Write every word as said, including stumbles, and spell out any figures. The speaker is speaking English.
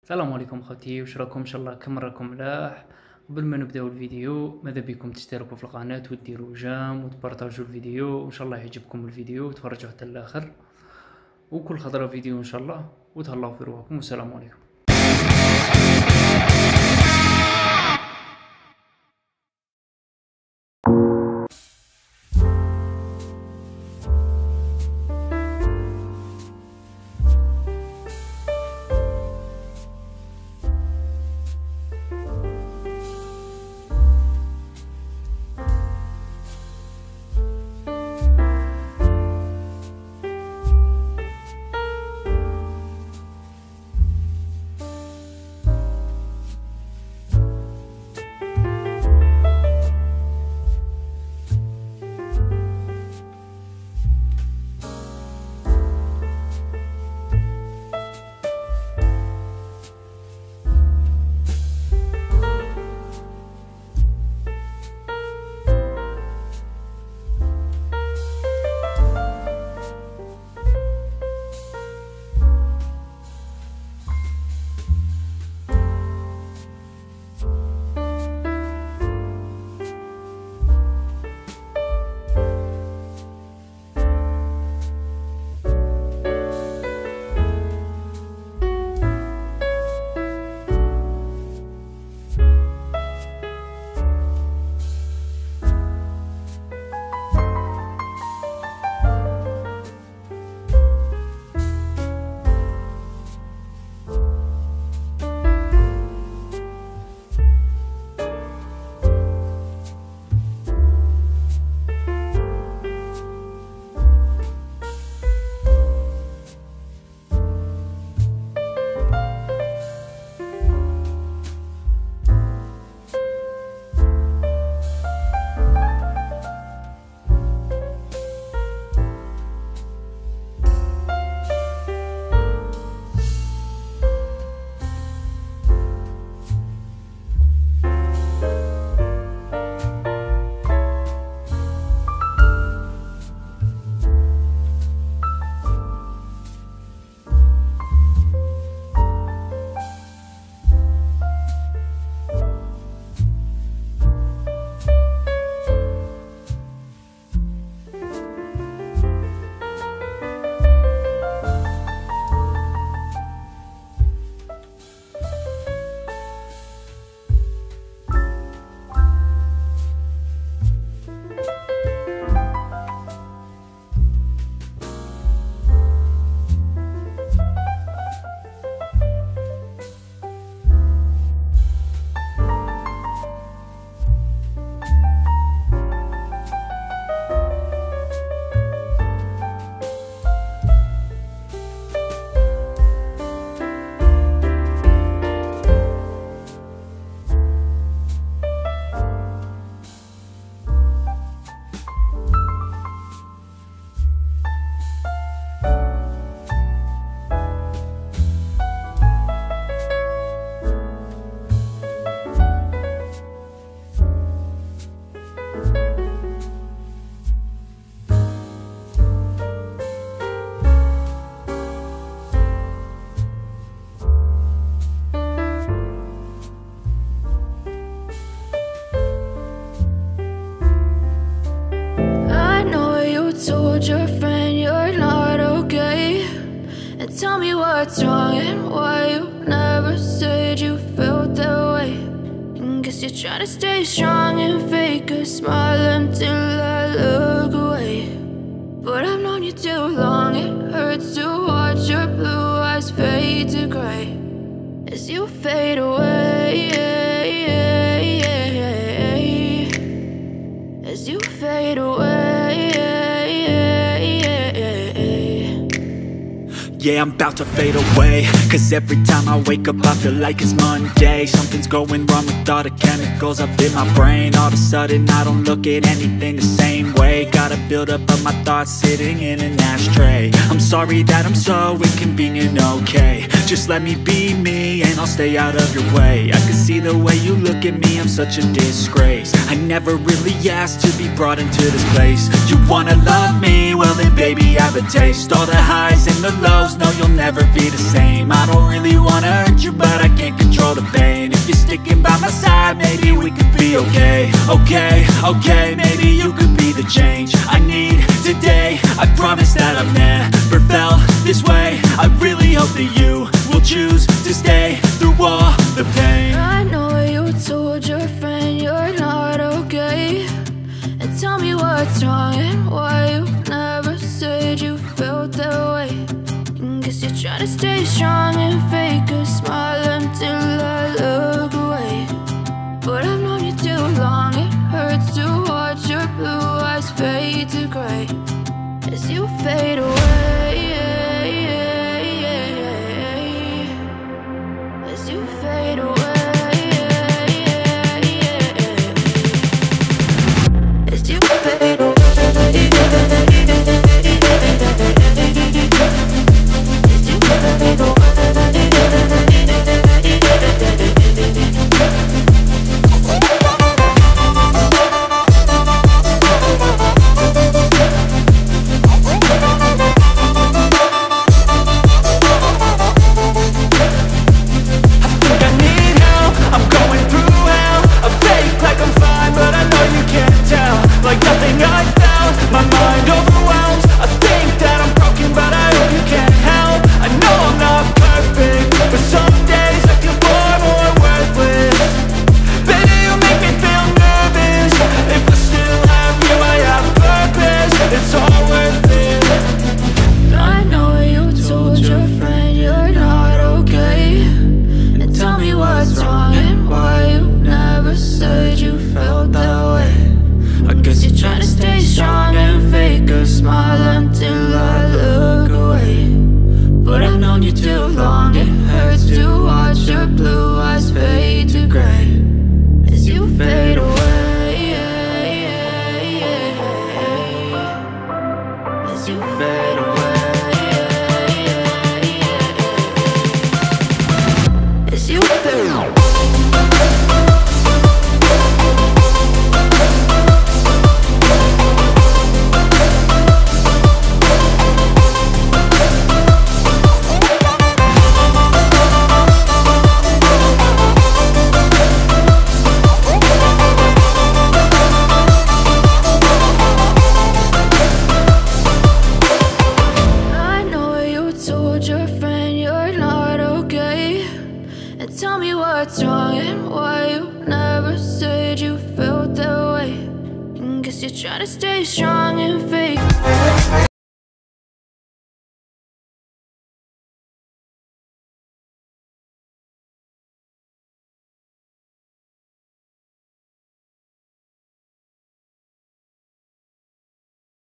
السلام عليكم خوتي، واش راكم؟ ان شاء الله كم راكم ملاح. قبل ما نبداو الفيديو ماذا بكم تشتركوا في القناه وديروا جام وتبارطاجوا الفيديو، وان شاء الله يعجبكم الفيديو وتفرجوا حتى الاخر، وكل خضره فيديو ان شاء الله. وتهلاو في روحكم والسلام عليكم. Your friend you're not okay, and tell me what's wrong and why you never said you felt that way. And guess you're trying to stay strong and fake a smile until I look away. But I've known you too long, it hurts to watch your blue eyes fade to gray as you fade away, as you fade away. Yeah, I'm about to fade away, cause every time I wake up I feel like it's Monday. Something's going wrong with all the chemicals up in my brain. All of a sudden I don't look at anything the same way. Got a build up of my thoughts sitting in an ashtray. I'm sorry that I'm so inconvenient, okay. Just let me be me and I'll stay out of your way. I can see the way you look at me, I'm such a disgrace. I never really asked to be brought into this place. You wanna love me? Well then baby have a taste. All the highs and the lows, no you'll never be the same. I don't really wanna hurt you but okay, okay, maybe you could be the change I need today. I promise that I've never felt this way. I really hope that you will choose to stay through all the pain. I know you told your friend you're not okay, and tell me what's wrong and why you never said you felt that way. And guess you're trying to stay strong and fake a smile until I look away. But I've known you too long, it hurts to watch your blue eyes fade to gray as you fade away, as you fade away, as you fade away, as you fade away. Tell me what's wrong and why you never said you felt that way. And guess you're trying to stay strong and fake